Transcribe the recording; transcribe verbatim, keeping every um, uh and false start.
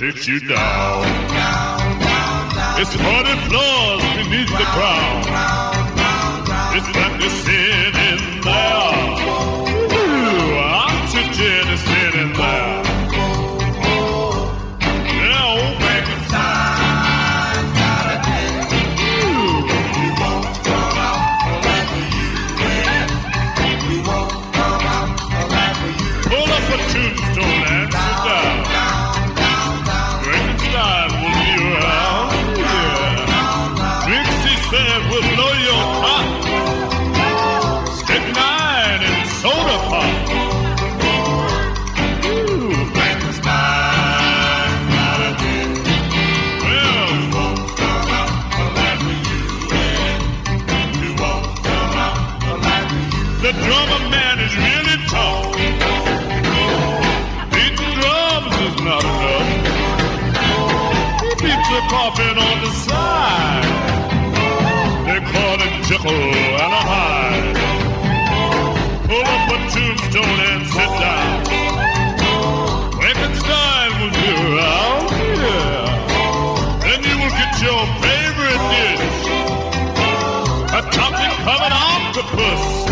takes you down. It's forty floors beneath the ground. It's like you're sitting there. Ooh, I'm sitting, sitting there. Yeah, old Frankenstein got a head. Ooh. You won't come out alive for you. You won't come out alive for you. Pull up a tombstone and sit down. Frankenstein will be around. Yeah. Trixie said we'll blow your top. Stick nine and soda pop. Ooh, Frankenstein got a head. Well, you won't come out alive for you. You won't come out alive for you. The drummer man is really tough. Beating drums is not enough. He beats the coffin on the side. They call it Jekyll and a Hyde. Pull up a tombstone and sit down. Frankenstein will be around, yeah. Then you will get your favorite dish, a chocolate covered octopus.